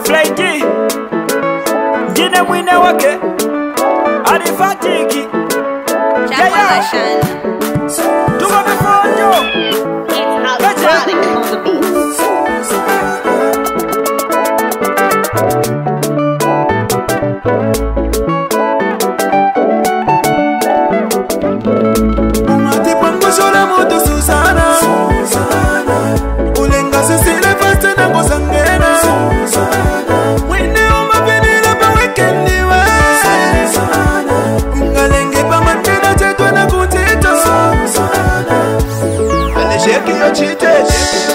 Frey Jine mwine wake AlifatiQ Dayostar-Suzana. Tuko mifonjo. It's AlifatiQ on the beat. Suzana, ulenga sisile fast na ngozangena. Wine umapendela pa weekend we. Ungalenge pa matena chetwa na kutito. Ale shake your cheated.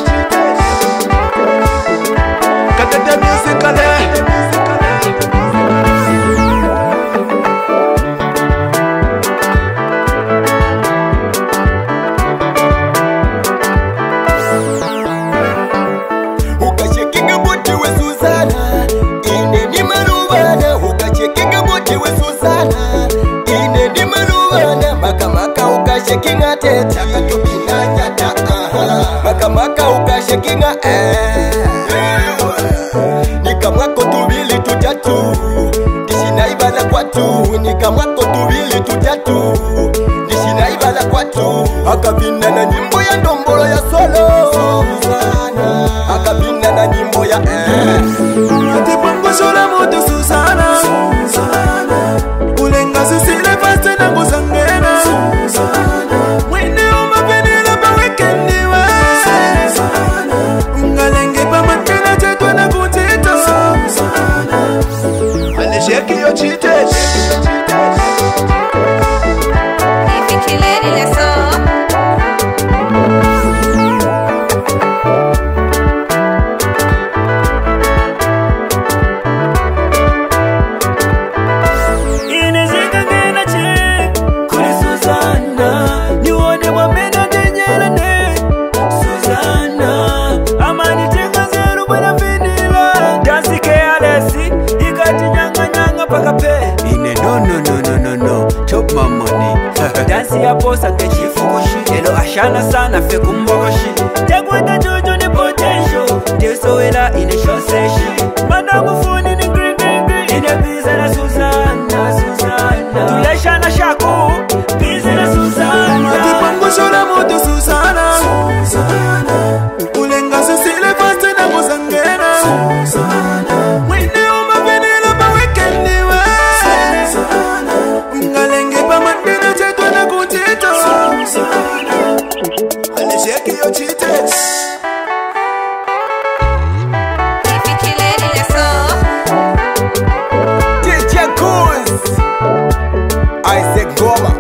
Katete music ale. Shakinga teta katubina nyata maka ukashakinga nikamwako tubili tutatu ndishinaibala kwatu nikamwako tubili tutatu ndishinaibala kwatu akabina na nyimbo ya ndombolo ya solo akabina na nyimbo ya Atipango shola moto Suzana, ulenga sisile fast na ngozangena. Wine umapendela pa weekend we. Ungalenge pa matena chetwa na kutito. Ale shake your cheated. No, chop my money. Dance ya boss and get you fukushi. Hello ashana sana fe kumbogoshi. Jagweta juju ni potential. Deso ela in a short session. Madamu phone ni green. In a pizza na Suzana. Tuleshana shaku. Pizza na Suzana. Atipango shola moto Suzana. Ulenga sisile fast na ngozangena. Wine umapendela pa weekend we. Ungalenge pa matena chetwa na kutito. Ale shake your cheated. DJ Goose Isaac Goma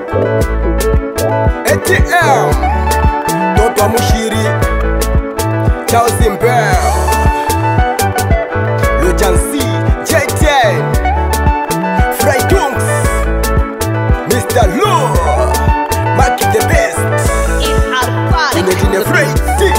ATM Toto Mushiri Charles Imbel Lujansi J10 Frey Mr. Lou Maki the best It's AlifatiQ. Frey